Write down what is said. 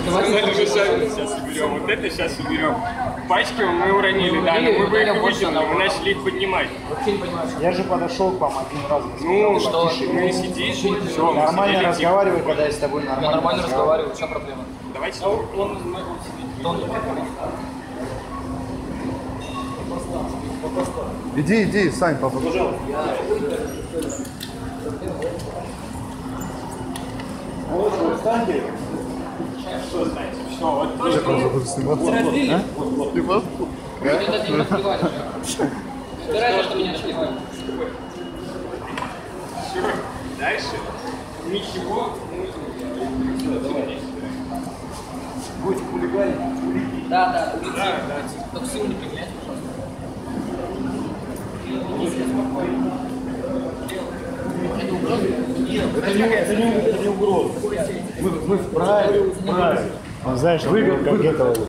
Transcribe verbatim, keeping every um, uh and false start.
Сказали, что сами сейчас уберем. Вот это сейчас уберем. Пачки мы уронили, да, но мы бы их выкинули, мы начали их поднимать. Вообще не понимаю. Я же подошел к вам один раз. Ну, что, ну и сидишь, все, Нормально разговаривай, когда я с тобой Я нормально. нормально разговариваю, в чем проблема? Давайте. Иди, иди, Сань, папа. Что знаете? Все, вот Я просто буду сниматься. Ты просто? Это ты не разбиваешь. Убирайся, что меня разбиваешь. все. Дальше. Ничего. Будь хулиган. Да, да, улети. Да, да. Только сильно не приглянь, пожалуйста. Это не, это не, это не угроза. Мы, мы вправе, вправе. Он, знаешь, выиграл как этого